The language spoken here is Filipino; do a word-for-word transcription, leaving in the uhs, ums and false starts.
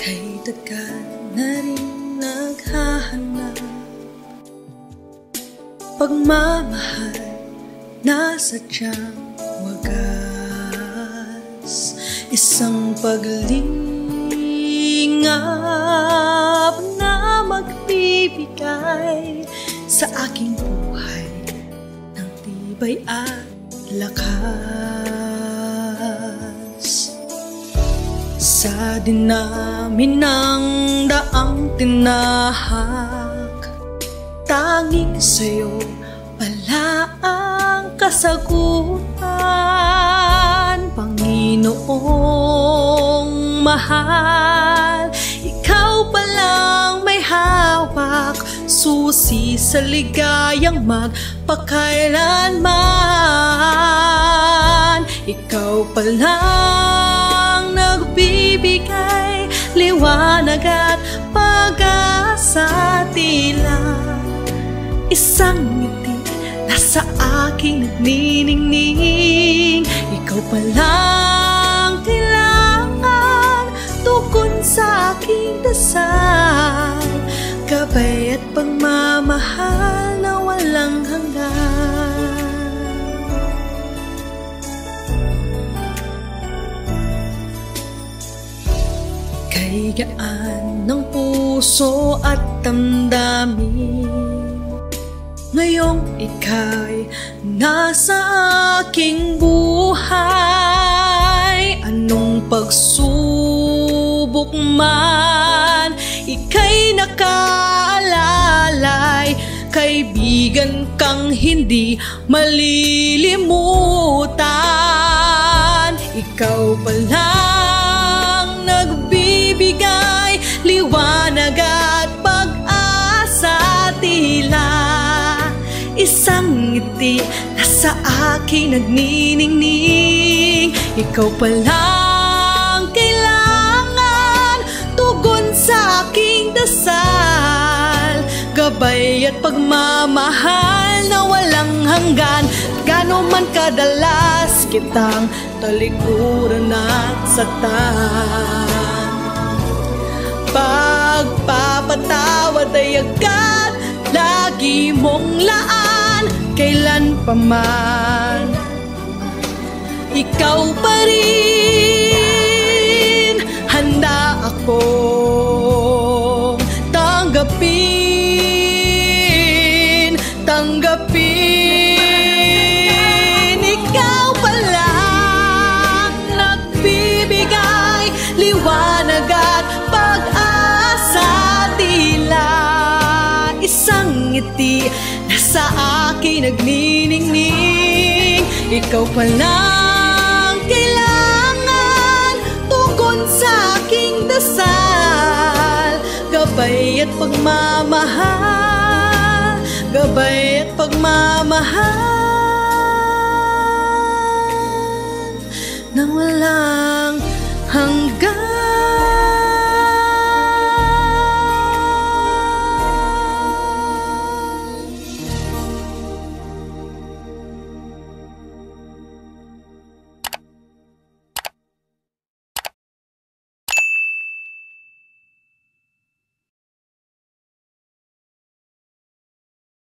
Kay tagal na rin naghahanap, pagmamahal na sadyang wagas, isang paglingap na magbibigay sa aking buhay ng tibay at lakas. Sa dinami ng daang tinahak, tanging sa'yo pala ang kasagutan. Panginoong mahal, ikaw palang may hawak, susi sa ligayang magpakailanman. Ikaw palang nagbibigay liwanag at pag-asa, tila isang ngiti na sa aking nagniningning. Ikaw palang kailangan, tugon sa aking dasal, gabay at pagmamahal na walang hanggan. Kay gaan ng puso at damdamin, ngayong ika'y nasa aking buhay. Anong pagsubok man, ika'y nakaalalay. Kaibigan kang hindi malilimutan. Ikaw palang nagbibigay liwanag at pag-asa, tila isang ngiti na sa aking nagniningning. Ikaw palang kailangan, tugon sa aking dasal, gabay at pagmamahal na walang hanggan. Gano man kadalas kitang talikuran at saktan, pagpapatawad ay agad lagi mong laan. Kailan pa man, ikaw pa rin handa akong tanggapin, tanggapin. Ikaw palang nagbibigay liwanag at pag-asa, tila isang ngiti na sa aking nagniningning. Ikaw palang kailangan, tugon sa aking dasal, gabay at pagmamahal, gabay at pagmamahal nang walang hanggan.